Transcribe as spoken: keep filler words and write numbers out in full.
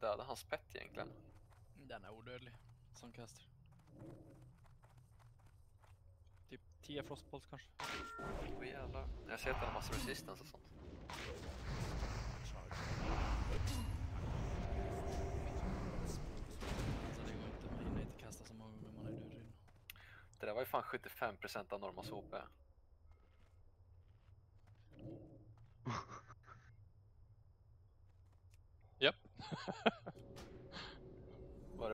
döda hans pet egentligen? Den är odödlig som caster. Typ tio frostbolts kanske. Åh jävlar. Jag ser att den har massor resistance och sånt. Alltså det går inte, man hinner inte kasta så många gånger man är död redan. Det där var ju fan sjuttiofem procent av Normas H P. Japp.